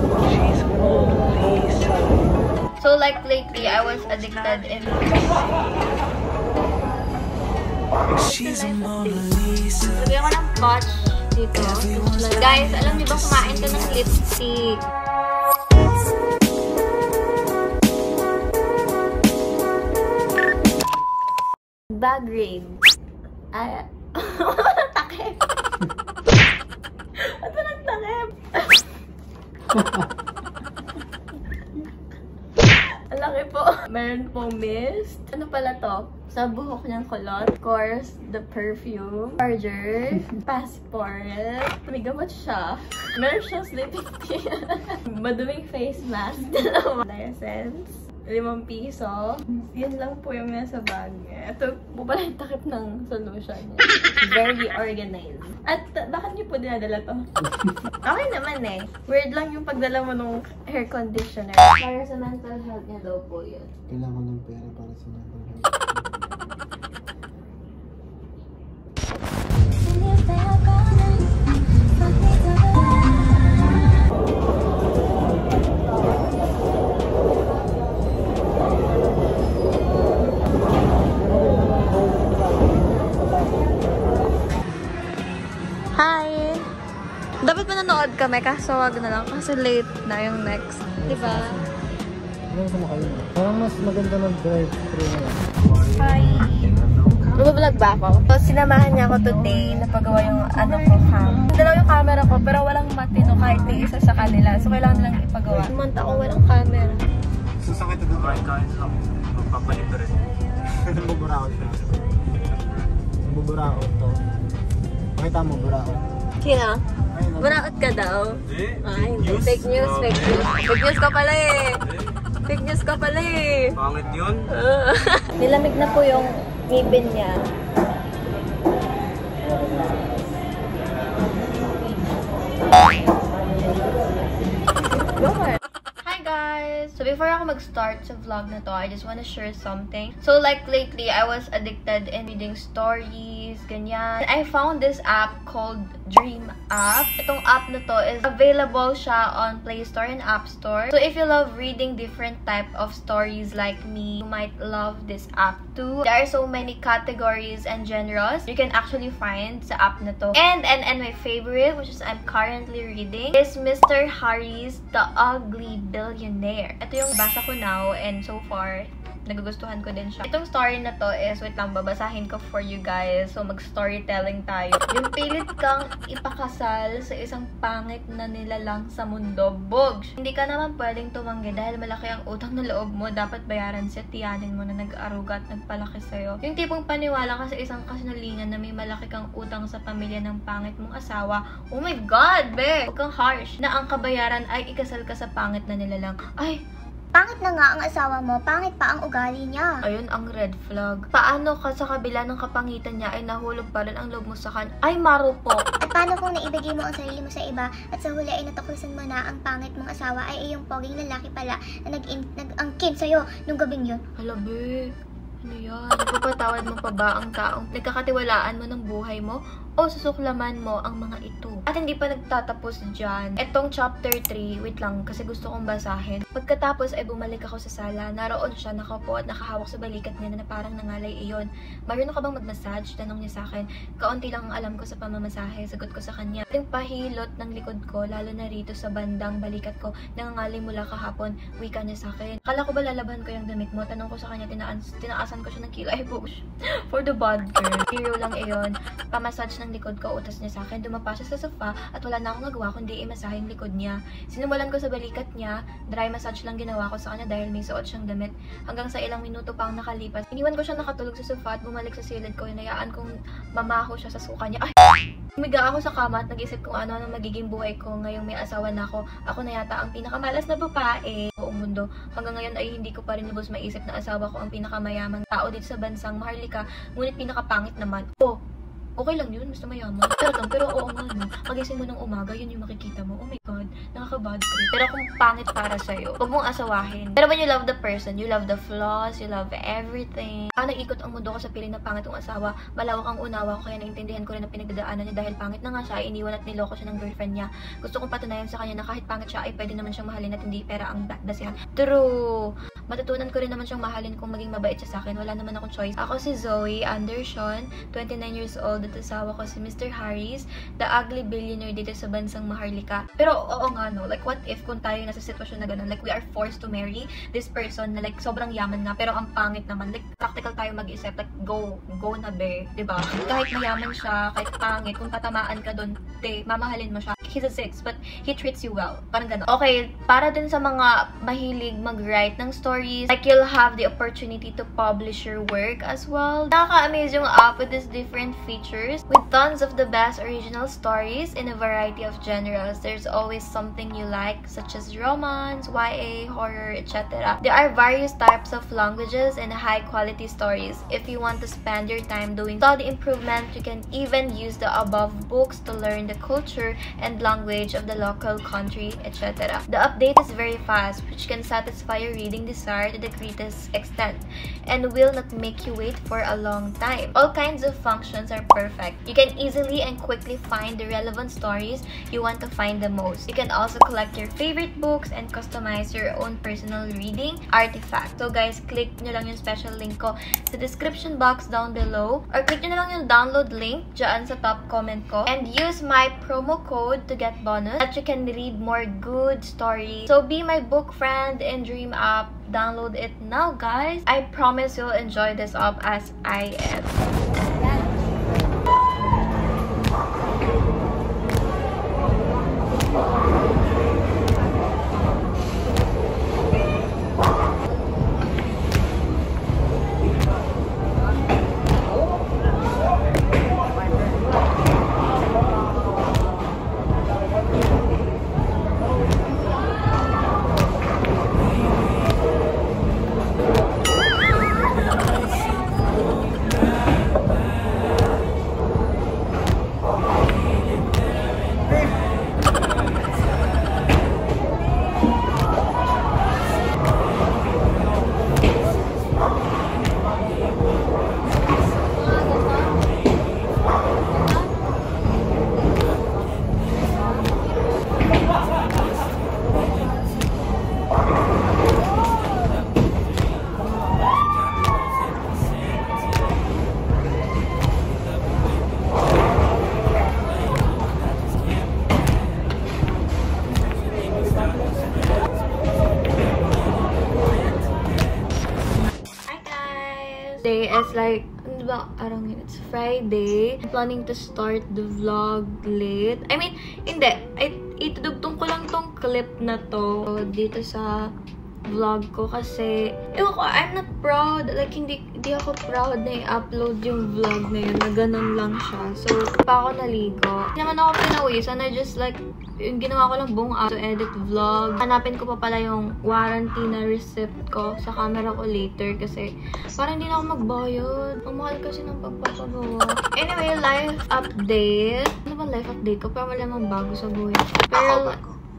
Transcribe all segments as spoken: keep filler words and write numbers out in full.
So like lately, I was addicted in Lagyan ko ng patch dito. Guys, alam niyo ba kumain ko ng lipstick? Bag raid. Ay, takip. Ba't ba nagtakip? Ang laki po. Meron pong mist. Ano pala to? Sa buhok niyang kulot. Of course, the perfume. Charger. Passport. Tumigamot siya. Meron siyang sleeping pill. Maduming face mask. Dalawa. Essence. Limang piso. Yan lang po yung nasa bag niya. Ito po pala yung takip ng solution niya. Very organized. At uh, bakit niyo po dinadala to? Okay naman eh. Weird lang yung pagdala mo ng hair conditioner. Para sa mental health niya daw po yun. Kailangan ng pera para sa mental health. Hi! Dapat manonood kami kaso wag na lang kasi late na yung next. Diba? Ano sa makalim? Parang mas maganda mag-drive through na lang. Hi! Mag-vlog ba ako? So, sinamahan niya ako today na pagawa yung ano ko cam. Dalaw yung camera ko pero walang matino kahit ni isa sa kanila. So, kailangan lang ipagawa. Month ako walang camera. Susakit ito doon. Kain lang. Magpapalito rin. Nabuburaot siya. Nabuburaot to. Pakita mo, buraot. Sino? Buraot ka daw? Hindi. Ay, fake news, fake news. Fake news ka pala eh. Fake news ka pala eh. Pangit yun? Nilamig na po yung ngipin niya. Go ahead. Hi guys! So before ako mag-start sa vlog na to, I just want to share something. So like lately, I was addicted in reading stories, ganyan. I found this app called Dream App. Itong app na to is available siya on Play Store and App Store. So if you love reading different type of stories like me, you might love this app too. There are so many categories and genres you can actually find sa app na to. And, and, and my favorite, which is I'm currently reading, is Mister Harry's The Ugly Billionaire. Ito yung basa ko now and so far, nagugustuhan ko din siya. Itong story na to is, wait lang, babasahin ko for you guys. So, mag-storytelling tayo. Yung pilit kang ipakasal sa isang pangit na nilalang sa mundo. Bogs! Hindi ka naman pwedeng tumanggi dahil malaki ang utang na loob mo. Dapat bayaran siya, tiyanin mo na nag-aruga at nagpalaki sa'yo. Yung tipong paniwala ka sa isang kasinungalingan na may malaki kang utang sa pamilya ng pangit mong asawa. Oh my God, be! Huwag kang harsh. Na ang kabayaran ay ikasal ka sa pangit na nilalang. Ay, pangit na nga ang asawa mo, pangit pa ang ugali niya. ayun ang red flag. Paano ka sa kabila ng kapangitan niya ay nahulog pa rin ang loob mo sa kan? Ay, marupok! At paano kung naibigay mo ang sarili mo sa iba at sa huli ay natuklasan mo na ang pangit mong asawa ay iyong poging lalaki pala na nag-angkin sa'yo nung gabing yun? Hala, be. Ano yan? Nagpapatawad mo pa ba ang taong nagkakatiwalaan mo ng buhay mo? O susuklaman mo ang mga ito? At hindi pa nagtatapos dyan. Etong chapter three, wait lang, kasi gusto kong basahin. Pagkatapos ay bumalik ako sa sala. Naroon siya, nakaupo at nakahawak sa balikat niya na parang nangalay iyon. Marunong ka bang mag-massage? Tanong niya sa akin. Kaunti lang ang alam ko sa pamamasahe. Sagot ko sa kanya. Yung pahilot ng likod ko, lalo na rito sa bandang balikat ko, nangangalay mula kahapon. Wika niya sa akin. Kala ko ba lalaban ko yung damit mo? Tanong ko sa kanya, tinaas, tinaasan ko siya ng kilay. Push. For the bad girl. Hero lang iyon. Pamassage ng likod ko, utas niya sa akin. Dumapa siya sa sofa at wala na akong nagawa kundi i-massage yung likod niya. Sinimulan ko sa balikat niya. Dry massage lang ginawa ko sa kanya dahil may suot siyang damit. Hanggang sa ilang minuto pa ang nakalipas. Iniwan ko siya nakatulog sa sofa at bumalik sa silid ko. Hinayaan kong mamaho siya sa suka niya. Ay! Umiga ako sa kama at nag-isip kung ano ang magiging buhay ko ngayong may asawa na ako. Ako na yata ang pinakamalas na babae sa buong mundo. Hanggang ngayon ay hindi ko pa rin lubos maisip na asawa ko ang pinakamayamang tao dito sa bansang Maharlika, ngunit pinakapangit naman. Oh, okay lang yun, basta mayaman. Pero, pero oo nga, no? Pagising mo ng umaga, yun yung makikita mo. Oh my God, nakaka-bad trip. Pero kung pangit para sa'yo, huwag mong asawahin. Pero when you love the person, you love the flaws, you love everything. Ah, nag-ikot ang mundo ko sa piling na pangit ang asawa. Malawak ang unawa ko, kaya naintindihan ko rin ang pinagdadaanan niya dahil pangit na nga siya, iniwan at niloko siya ng girlfriend niya. Gusto kong patunayan sa kanya na kahit pangit siya, ay pwede naman siyang mahalin at hindi pera ang dasihan. True! Matutunan ko rin naman siyang mahalin kung maging mabait siya sa akin. Wala naman akong choice. Ako si Zoe Anderson, twenty-nine years old, at asawa ko si Mister Harris, the ugly billionaire dito sa bansang Maharlika. Pero oo nga, no, like what if kung tayo nasa sitwasyon na ganun, like we are forced to marry this person na like sobrang yaman nga, pero ang pangit naman, like practical tayo mag-isip, like go, go na be, diba? Kahit mayaman siya, kahit pangit, kung tatamaan ka dun, te, mamahalin mo siya. He's a six, but he treats you well. Parang ganun. Okay, para din sa mga mahilig mag-write ng stories, like you'll have the opportunity to publish your work as well. Nakaka-amaze yung app with these different features with tons of the best original stories in a variety of genres. There's always something you like, such as romance, Y A, horror, et cetera. There are various types of languages and high-quality stories. If you want to spend your time doing study improvement, you can even use the above books to learn the culture and language of the local country, et cetera. The update is very fast, which can satisfy your reading desire to the greatest extent and will not make you wait for a long time. All kinds of functions are perfect. You can easily and quickly find the relevant stories you want to find the most. You can also collect your favorite books and customize your own personal reading artifact. So guys, click nyo lang yung special link ko sa description box down below, or click nyo na lang yung download link dyan sa top comment ko, and use my promo code to get bonus that you can read more good stories. So be my book friend in Dream app. Download it now, guys. I promise you'll enjoy this app as I am. Day is like, ano ba, arang yun? It's Friday. I'm planning to start the vlog late. I mean, hindi. I, itudugtong ko lang tong clip na to dito sa vlog ko kasi, ewan ko, I'm not proud. Like, hindi, hindi ako proud na i-upload yung vlog na yun, na ganun lang siya. So, pa ako naligo. Hindi naman ako pinawisan. I just like, yung ginawa ko lang buong to edit vlog. Hanapin ko pa pala yung warranty na receipt ko sa camera ko later kasi parang hindi na ako magbayad. Ang mahal kasi ng pagpapagawa. Anyway, life update. Ano ba life update ko? Pero wala mang bago sa buhay. Pero,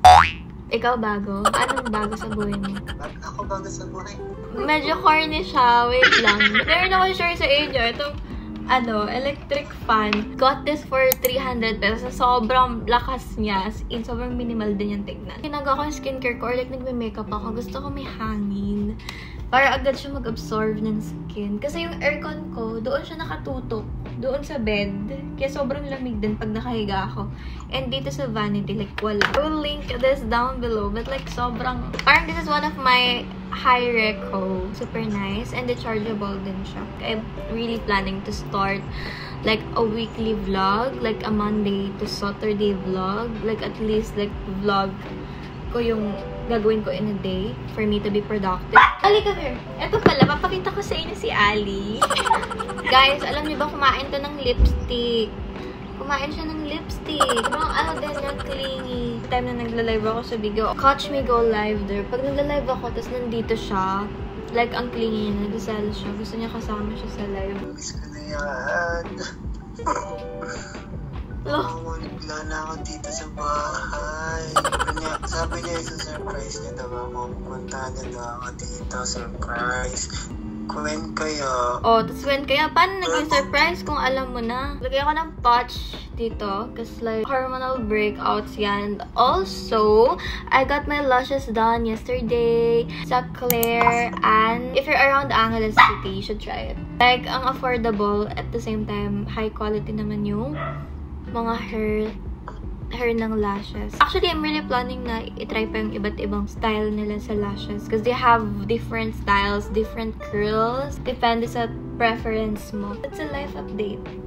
ikaw bago? Anong bago sa buhay mo? Ako bago sa buhay. Medyo corny siya. Wait lang. Meron ako share sa inyo. Itong ano, electric fan. Got this for three hundred pesos. Sobrang lakas niya. As in, sobrang minimal din yung tignan. Ginagawa ko yung skincare ko or like nagme-makeup ako. Gusto ko may hangin. Para agad siya mag-absorb ng skin. Kasi yung aircon ko, doon siya nakatutok. Doon sa bed. Kaya sobrang lamig din pag nakahiga ako. And dito sa vanity, like wala. I will link this down below. But like sobrang, parang this is one of my high reco. Super nice. And rechargeable din siya. I'm really planning to start like a weekly vlog. Like a Monday to Saturday vlog. Like at least like vlog ko yung gagawin ko in a day for me to be productive. Ali, come here. Ito pala, papakita ko sa inyo si Ali. Guys, alam niyo ba kumain to ng lipstick? Kumain siya ng lipstick. Mga ano din yung clingy. Time na nagla-live ako sa Bigo, catch me go live there. Pag nagla-live ako, tapos nandito siya, like ang clingy niya, nag-sell siya. Gusto niya kasama siya sa live. Miss ko na yan. Lo. Wala na ako dito sa bahay. Kanya, sabi niya isang surprise niya daw ako. Puntahan niya daw ako dito, surprise. When kaya? Oh, tapos when kaya? Paano naging surprise kung alam mo na? Lagay ako ng patch dito. Kasi like, hormonal breakouts yan. And also, I got my lashes done yesterday sa Claire. And if you're around Angeles City, you should try it. Like, ang affordable, at the same time, high quality naman yung mga hair hair ng lashes. Actually, I'm really planning na itry pa yung iba't ibang style nila sa lashes. Because they have different styles, different curls. Depende sa preference mo. It's a life update.